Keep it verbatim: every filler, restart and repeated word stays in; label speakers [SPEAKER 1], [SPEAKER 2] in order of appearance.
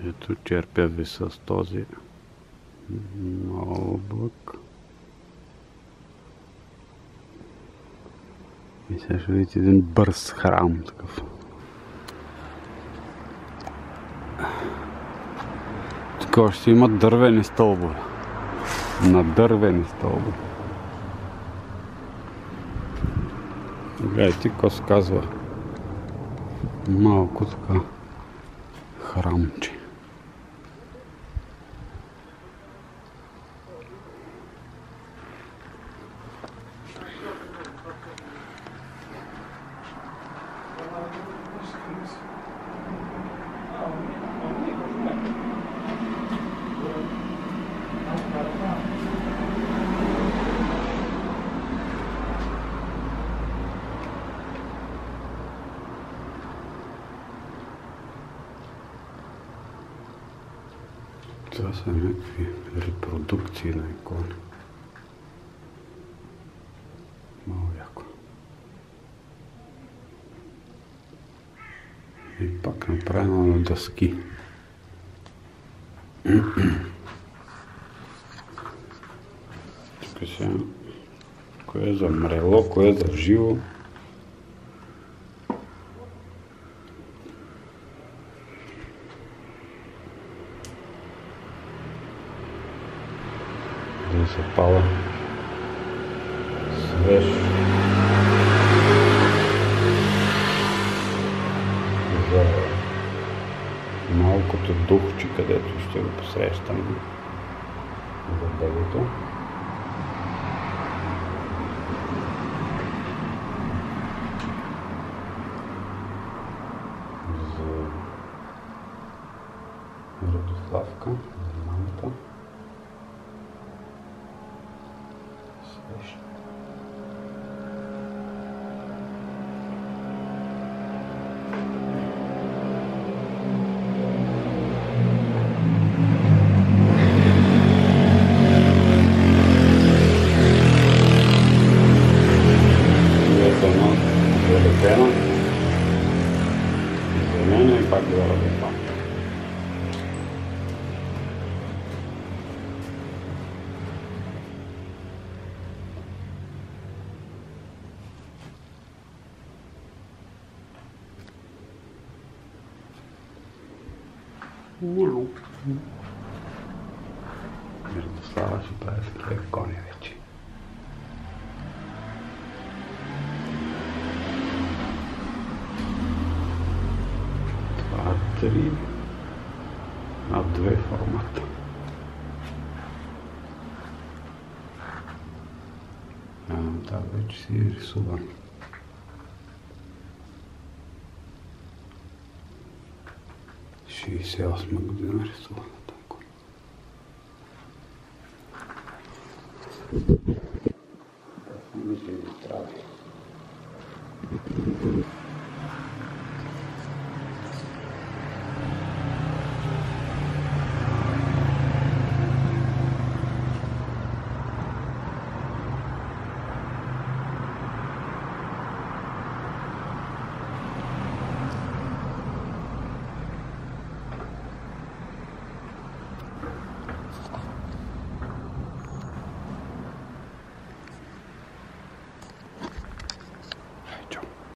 [SPEAKER 1] Ето черпя ви с този облак. И сега ще видите един бърз храм такъв. Тук ще има дървени стълбове. На дървени стълбове. Гледайте, какво се казва. Малко така храмче. Това са някакви репродукции на икони. Много яко. И пак направено на дъски. Тук сега, кое е замрело, кое е за живо. Да се пала свеж за малкото духче, където ще го посрещаме за бебето. За Радославка, за мамата. Свеж. Залепена, изменена и пак била залепена. Мяу. Радослава ще прави такива кони вече. Три на две формата. А, да, вече си е рисуван. шейсет и осма година рисуван.